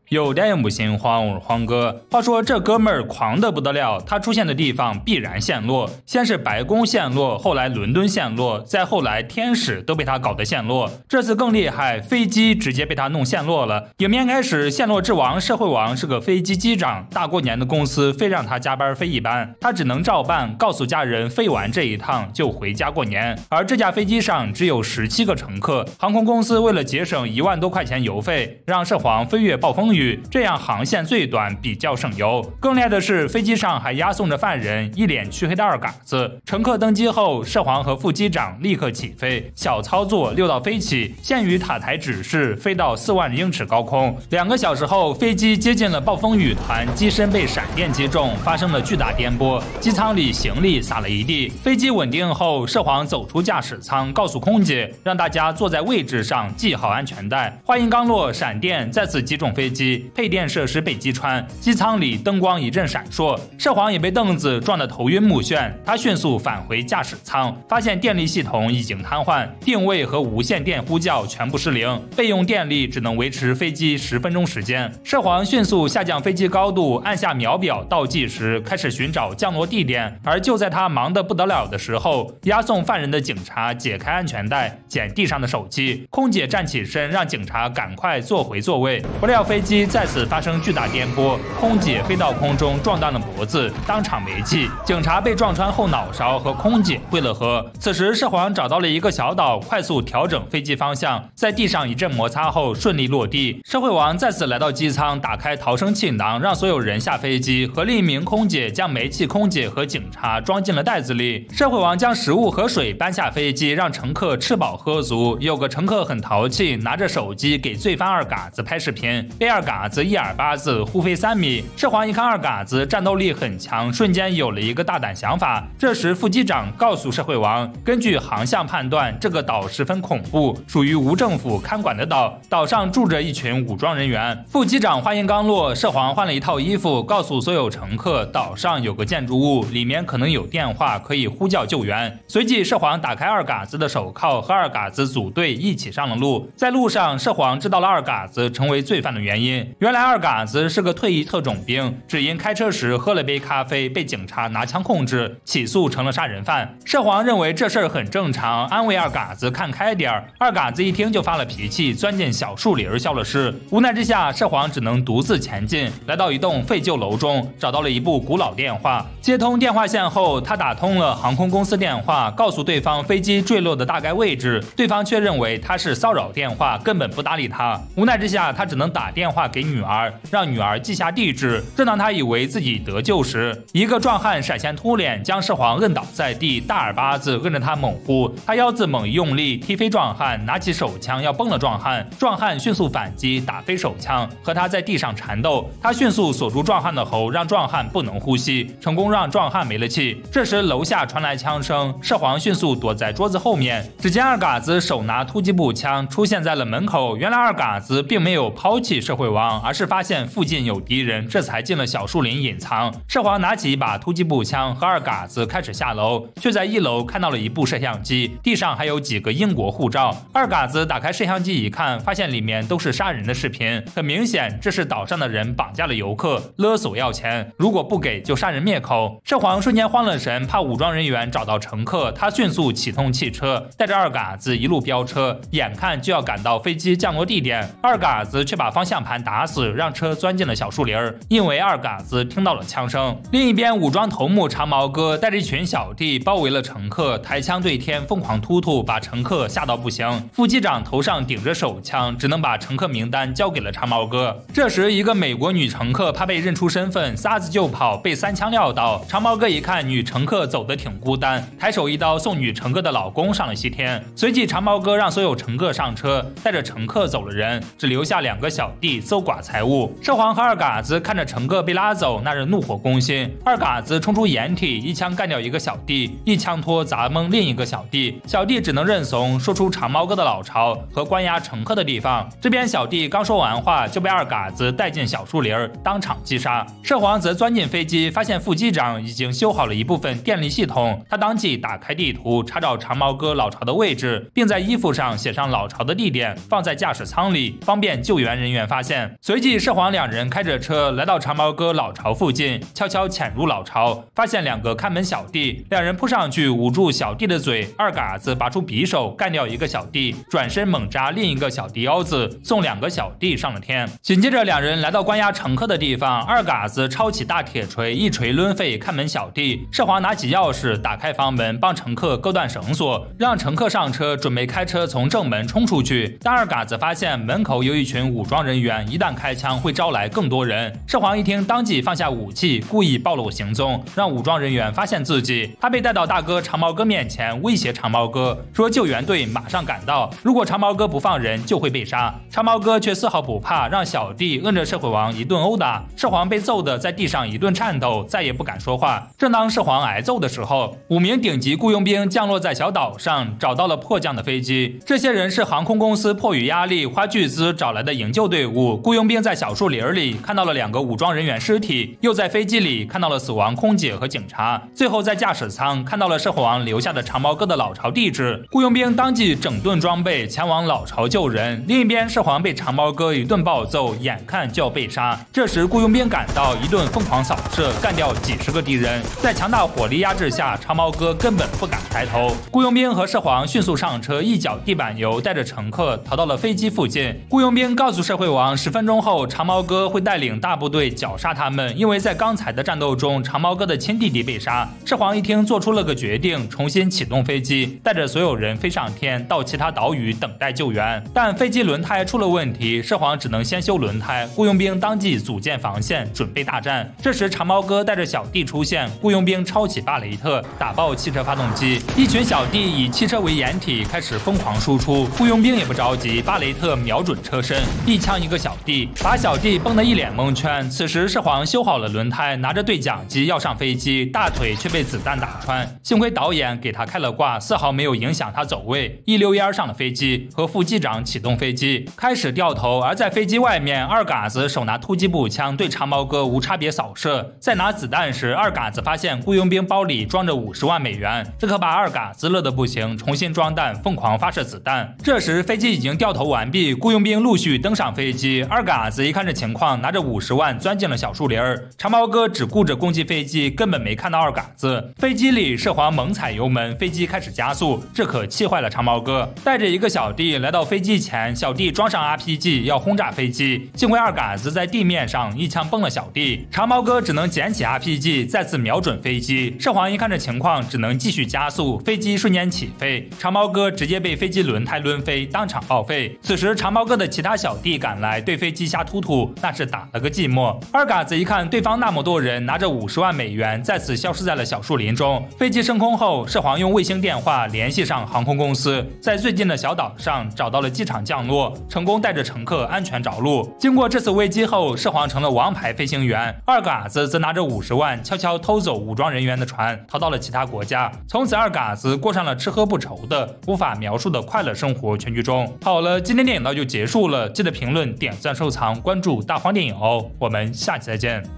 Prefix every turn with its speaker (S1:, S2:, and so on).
S1: 有点也不信慌，我是黄哥。话说这哥们儿狂得不得了，他出现的地方必然陷落，先是白宫陷落，后来伦敦陷落，再后来天使都被他搞得陷落。这次更厉害，飞机直接被他弄陷落了。影片开始，陷落之王社会王是个飞机机长，大过年的公司非让他加班飞一班，他只能照办，告诉家人飞完这一趟就回家过年。而这架飞机上只有17个乘客，航空公司为了节省1万多块钱油费，让社皇飞越暴风雨，这样航线最短，比较省油。更厉害的是，飞机上还押送着犯人，一脸黢黑的二嘎子。乘客登机后，社皇和副机长立刻起飞，小操作6道飞起，限于塔台指示，飞到4万英尺高空。2个小时后，飞机接近了暴风雨团，机身被闪电击中，发生了巨大颠簸，机舱里行李洒了一地。飞机稳定后，社皇走出驾驶舱，告诉空姐，让大家坐在位置上，系好安全带。话音刚落，闪电再次击中飞机，配电设施被击穿，机舱里灯光一阵闪烁，社皇也被凳子撞得头晕目眩。他迅速返回驾驶舱，发现电力系统已经瘫痪，定位和无线电呼叫全部失灵，备用电力只能维持飞机10分钟时间。社皇迅速下降飞机高度，按下秒表倒计时，开始寻找降落地点。而就在他忙得不得了的时候，押送犯人的警察解开安全带，捡地上的手机。空姐站起身，让警察赶快坐回座位。不料飞机再次发生巨大颠簸，空姐飞到空中撞断了脖子，当场没气。警察被撞穿后脑勺，和空姐会了合。此时社皇找到了一个小岛，快速调整飞机方向，在地上一阵摩擦后顺利落地。社会王再次来到机舱，打开逃生气囊，让所有人下飞机，和另一名空姐将煤气空姐和警察装进了袋子里。社会王将食物和水搬下飞机，让乘客吃饱喝足。有个乘客很淘气，拿着手机给罪犯二嘎子拍视频，被二嘎子一耳巴子呼飞3米。社皇一看二嘎子战斗力很强，瞬间有了一个大胆想法。这时副机长告诉社会王，根据航向判断，这个岛十分恐怖，属于无政府看管的岛，岛上住着一群武装人员。副机长话音刚落，社皇换了一套衣服，告诉所有乘客，岛上有个建筑物，里面可能有电话，可以呼叫救援。随即社皇打开二嘎子的手铐，和二嘎子组队一起上了路。在路上，社皇知道了二嘎子成为罪犯的原因。原来二嘎子是个退役特种兵，只因开车时喝了杯咖啡，被警察拿枪控制，起诉成了杀人犯。社皇认为这事儿很正常，安慰二嘎子看开点儿。二嘎子一听就发了脾气，钻进小树林消了失。无奈之下，社皇只能独自前进，来到一栋废旧楼中，找到了一部古老电话。接通电话线后，他打通了航空公司电话，告诉对方飞机坠落的大概位置，对方却认为他是骚扰电话，根本不搭理他。无奈之下，他只能打电话给女儿，让女儿记下地址。正当他以为自己得救时，一个壮汉闪现秃脸，将社皇摁倒在地，大耳巴子跟着他猛呼。他腰子猛一用力，踢飞壮汉，拿起手枪要崩了壮汉。壮汉迅速反击，打飞手枪，和他在地上缠斗。他迅速锁住壮汉的喉，让壮汉不能呼吸，成功让壮汉没了气。这时楼下传来枪声，社皇迅速躲在桌子后面。只见二嘎子手拿突击步枪出现在了门口。原来二嘎子并没有抛弃社会王，而是发现附近有敌人，这才进了小树林隐藏。社皇拿起一把突击步枪，和二嘎子开始下楼，却在1楼看到了一部摄像机，地上还有几个英国护照。二嘎子打开摄像机一看，发现里面都是杀人的视频，很明显这是岛上的人绑架了游客，勒索要钱，如果不给就杀人灭口。社皇瞬间慌了神，怕武装人员找到乘客，他迅速启动汽车，带着二嘎子一路飙车，眼看就要赶到飞机降落地点，二嘎子却把方向盘打死，让车钻进了小树林。因为二嘎子听到了枪声。另一边，武装头目长毛哥带着一群小弟包围了乘客，抬枪对天疯狂突突，把乘客吓到不行。副机长头上顶着手枪，只能把乘客名单交给了长毛哥。这时一个美国女乘客怕被认出身份，撒子就跑，被3枪撂倒。长毛哥一看女乘客走得挺孤单，抬手一刀送女乘客的老公上了西天。随即长毛哥让所有乘客上车，带着乘客走了人，只留下2个小弟搜刮财物。社皇和二嘎子看着乘客被拉走，那人怒火攻心。二嘎子冲出掩体，一枪干掉一个小弟，一枪托砸懵另一个小弟，小弟只能认怂，说出长毛哥的老巢和关押乘客的地方。这边小弟刚说完话，就被二嘎子带进小树林，当场击杀。社皇则钻进飞机，发现副机长已经修好了一部分电力系统，他当即打开地图，查找长毛哥老巢的位置，并在衣服上写上老巢的地点，放在驾驶舱里，方便救援人员发现。 现。随即涉黄两人开着车来到长毛哥老巢附近，悄悄潜入老巢，发现2个看门小弟，两人扑上去捂住小弟的嘴，二嘎子拔出匕首干掉一个小弟，转身猛扎另一个小弟腰子，送2个小弟上了天。紧接着两人来到关押乘客的地方，二嘎子抄起大铁锤一锤抡废看门小弟，涉黄拿起钥匙打开房门，帮乘客割断绳索，让乘客上车，准备开车从正门冲出去。但二嘎子发现门口有一群武装人员，一旦开枪会招来更多人。涉黄一听，当即放下武器，故意暴露行踪，让武装人员发现自己。他被带到大哥长毛哥面前，威胁长毛哥说救援队马上赶到，如果长毛哥不放人就会被杀。长毛哥却丝毫不怕，让小弟摁着社会王一顿殴打。涉黄被揍得在地上一顿颤抖，再也不敢说话。正当涉黄挨揍的时候，5名顶级雇佣兵降落在小岛上，找到了迫降的飞机。这些人是航空公司迫于压力花巨资找来的营救队伍。雇佣兵在小树林里看到了2个武装人员尸体，又在飞机里看到了死亡空姐和警察，最后在驾驶舱看到了社会王留下的长毛哥的老巢地址。雇佣兵当即整顿装备前往老巢救人。另一边，社黄被长毛哥一顿暴揍，眼看就要被杀。这时雇佣兵赶到，一顿疯狂扫射，干掉几10个敌人。在强大火力压制下，长毛哥根本不敢抬头。雇佣兵和社黄迅速上车，一脚地板油，带着乘客逃到了飞机附近。雇佣兵告诉社会王，10分钟后长毛哥会带领大部队绞杀他们，因为在刚才的战斗中，长毛哥的亲弟弟被杀。社黄一听，做出了个决定，重新启动飞机，带着所有人飞上天，到其他岛屿等待救援。但飞机轮胎出了问题，社黄只能先修轮胎。雇佣兵当即组建防线，准备大战。这时长毛哥带着小弟出现，雇佣兵抄起巴雷特打爆汽车发动机，一群小弟以汽车为掩体开始疯狂输出。雇佣兵也不着急，巴雷特瞄准车身，一枪一个小弟，把小弟崩得一脸蒙圈。此时社黄修好了轮胎，拿着对讲机要上飞机，大腿却被子弹打穿，幸亏导演给他开了挂，丝毫没有影响他走位，一溜烟上了飞机，和副机长启动飞机，开始掉头。而在飞机外面，二嘎子手拿突击步枪对长毛哥无差别扫射。在拿子弹时，二嘎子发现雇佣兵包里装着50万美元，这可把二嘎子乐得不行，重新装弹，疯狂发射子弹。这时飞机已经掉头完毕，雇佣兵陆续登上飞机。二嘎子一看这情况，拿着50万钻进了小树林。长毛哥只顾着攻击飞机，根本没看到二嘎子。飞机里涉黄猛踩油门，飞机开始加速，这可气坏了长毛哥。带着一个小弟来到飞机前，小弟装上 RPG 要轰炸飞机，幸亏二嘎子在地面上一枪崩了小弟，长毛哥只能捡起 RPG 再次瞄准飞机。涉黄一看这情况，只能继续加速，飞机瞬间起飞，长毛哥直接被飞机轮胎抡飞，当场报废。此时长毛哥的其他小弟赶来，对飞机下突突，那是打了个寂寞。二嘎子一看对方那么多人，拿着50万美元再次消失在了小树林中。飞机升空后，涉黄用卫星电话联系上航空公司，在最近的小岛上找到了机场降落，成功带着乘客安全着陆。经过这次危机后，涉黄成了王牌飞行员，二嘎子则拿着50万悄悄偷走武装人员的船，逃到了其他国家。从此二嘎子过上了吃喝不愁的无法描述的快乐生活。全剧终。好了，今天电影到就结束了，记得评论、点赞、收藏、关注大荒电影哦，我们下期再见。